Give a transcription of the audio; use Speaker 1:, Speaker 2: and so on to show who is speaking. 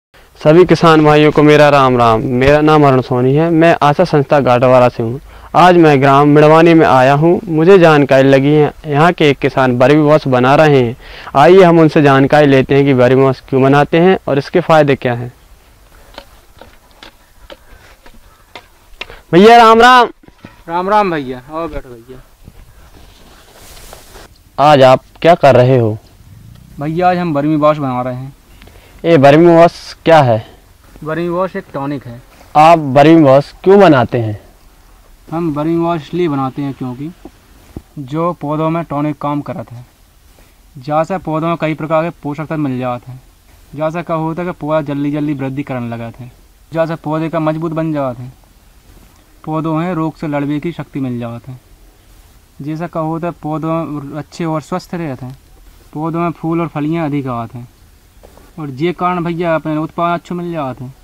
Speaker 1: सभी किसान भाइयों को मेरा राम राम। मेरा नाम अरुण सोनी है। मैं आशा संस्था घाटवाड़ा से हूँ। आज मैं ग्राम मिड़वानी में आया हूँ। मुझे जानकारी लगी है यहाँ के एक किसान वर्मी वॉश बना रहे हैं। आइए हम उनसे जानकारी लेते हैं कि वर्मी वॉश क्यों बनाते हैं और इसके फायदे क्या हैं। भैया राम राम।
Speaker 2: राम राम भैया, और बैठो भैया।
Speaker 1: आज आप क्या कर रहे हो?
Speaker 2: भैया आज हम वर्मी वॉश बना रहे हैं।
Speaker 1: ये वर्मी वॉश क्या है?
Speaker 2: वर्मी वॉश एक टॉनिक है।
Speaker 1: आप वर्मी वॉश क्यों बनाते हैं?
Speaker 2: हम वर्मी वॉश इसलिए बनाते हैं क्योंकि जो पौधों में टॉनिक काम करता है, जैसे पौधों में कई प्रकार के पोषक तत्व मिल जाते हैं। जैसा क्या होता है कि पौधा जल्दी जल्दी वृद्धि करने लगा था, जैसे पौधे का मजबूत बन जाते हैं। पौधों में रोग से लड़ने की शक्ति मिल जाती है। जैसा क्या होता है पौधों अच्छे और स्वस्थ रहते हैं। पौधों में फूल और फलियाँ अधिक आते हैं और ये कारण भैया अपने उत्पादन अच्छे मिल जाते हैं।